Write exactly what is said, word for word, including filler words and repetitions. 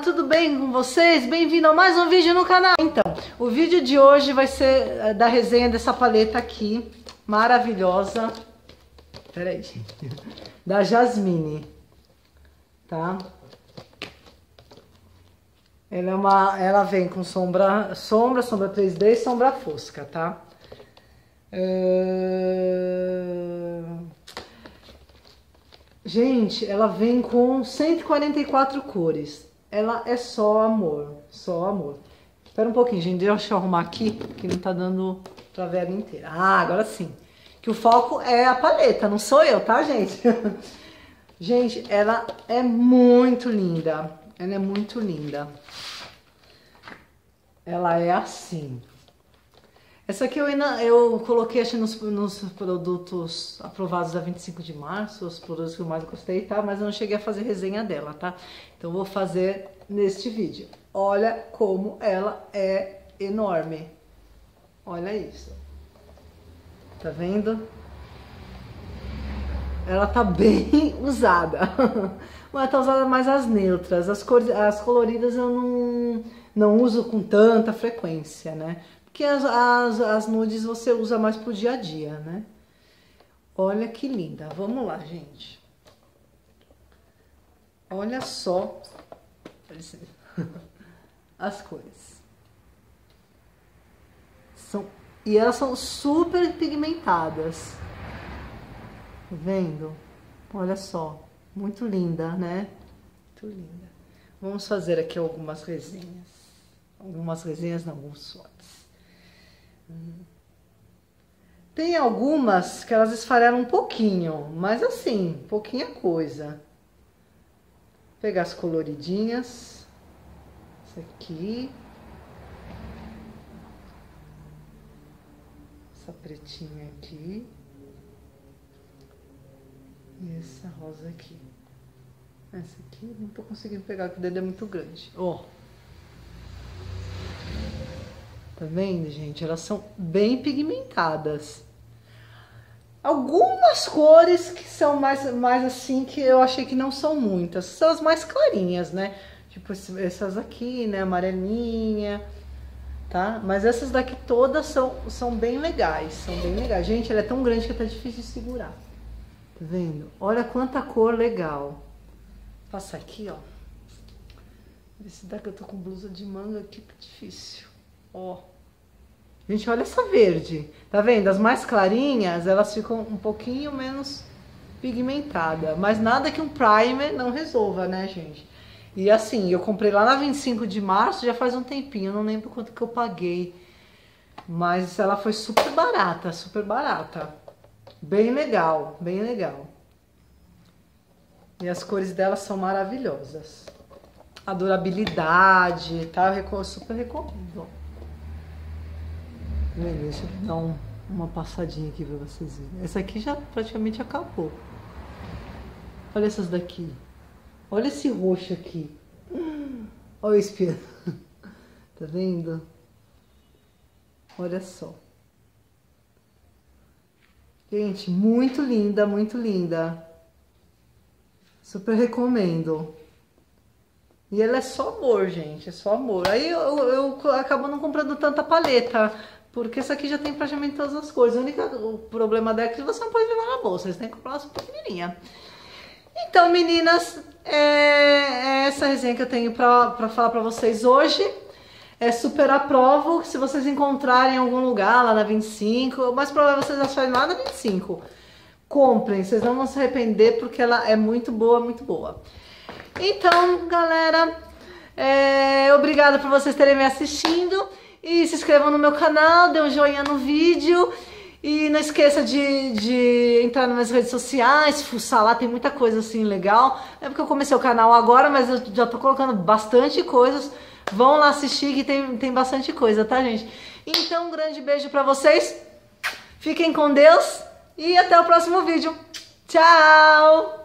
tudo bem com vocês? Bem-vindo a mais um vídeo no canal. Então, o vídeo de hoje vai ser da resenha dessa paleta aqui, maravilhosa. Pera aí, gente. Da Jasmine, tá? Ela é uma, ela vem com sombra, sombra, sombra três D e sombra fosca, tá? Uh... Gente, ela vem com cento e quarenta e quatro cores. Ela é só amor, só amor. Espera um pouquinho, gente, deixa eu arrumar aqui, que não tá dando pra ver ela inteira. Ah, agora sim. Que o foco é a paleta, não sou eu, tá, gente? Gente, ela é muito linda. Ela é muito linda. Ela é assim. Essa aqui eu, ainda, eu coloquei acho, nos, nos produtos aprovados da vinte e cinco de março, os produtos que eu mais gostei, tá? Mas eu não cheguei a fazer resenha dela, tá? Então eu vou fazer neste vídeo. Olha como ela é enorme. Olha isso. Tá vendo? Ela tá bem usada. Mas tá usada mais as neutras. As, cores, as coloridas eu não, não uso com tanta frequência, né? Porque as, as, as nudes você usa mais pro dia a dia, né? Olha que linda. Vamos lá, gente. Olha só as cores. São, e elas são super pigmentadas. Tá vendo? Olha só. Muito linda, né? Muito linda. Vamos fazer aqui algumas resenhas. Algumas resenhas, não, alguns shots. Tem algumas que elas esfarelam um pouquinho, mas assim, pouquinha coisa. Vou pegar as coloridinhas. Essa aqui. Essa pretinha aqui. E essa rosa aqui. Essa aqui não tô conseguindo pegar, porque o dedo é muito grande. Ó. Oh. Tá vendo, gente? Elas são bem pigmentadas. Algumas cores que são mais, mais assim, que eu achei que não são muitas. São as mais clarinhas, né? Tipo essas aqui, né? Amarelinha, tá? Mas essas daqui todas são, são bem legais. São bem legais. Gente, ela é tão grande que tá difícil de segurar. Tá vendo? Olha quanta cor legal. Vou passar aqui, ó. Esse daqui eu tô com blusa de manga aqui, tá difícil. Ó. Gente, olha essa verde. Tá vendo? As mais clarinhas, elas ficam um pouquinho menos pigmentadas. Mas nada que um primer não resolva, né, gente? E assim, eu comprei lá na vinte e cinco de março, já faz um tempinho. Eu não lembro quanto que eu paguei. Mas ela foi super barata, super barata. Bem legal, bem legal. E as cores dela são maravilhosas. A durabilidade, tá? Eu super recomendo. Deixa eu dar um, uma passadinha aqui pra vocês verem. Essa aqui já praticamente acabou. Olha essas daqui. Olha esse roxo aqui. Olha o espelho. Tá vendo? Olha só. Gente, muito linda, muito linda. Super recomendo. E ela é só amor, gente, é só amor. Aí eu, eu, eu acabo não comprando tanta paleta, porque essa aqui já tem praticamente todas as cores. O único o problema dela é que você não pode levar na bolsa, você tem que comprar uma pequenininha. Então, meninas, é, é essa resenha que eu tenho pra, pra falar pra vocês hoje. É super aprovo, se vocês encontrarem em algum lugar lá na vinte e cinco, o mais provável é vocês acharem lá na vinte e cinco. Comprem, vocês não vão se arrepender, porque ela é muito boa, muito boa. Então, galera, é, obrigada por vocês terem me assistindo. E se inscrevam no meu canal, dê um joinha no vídeo. E não esqueça de, de entrar nas minhas redes sociais, fuçar lá, tem muita coisa assim legal. É porque eu comecei o canal agora, mas eu já tô colocando bastante coisas. Vão lá assistir que tem, tem bastante coisa, tá, gente? Então, um grande beijo pra vocês. Fiquem com Deus e até o próximo vídeo. Tchau!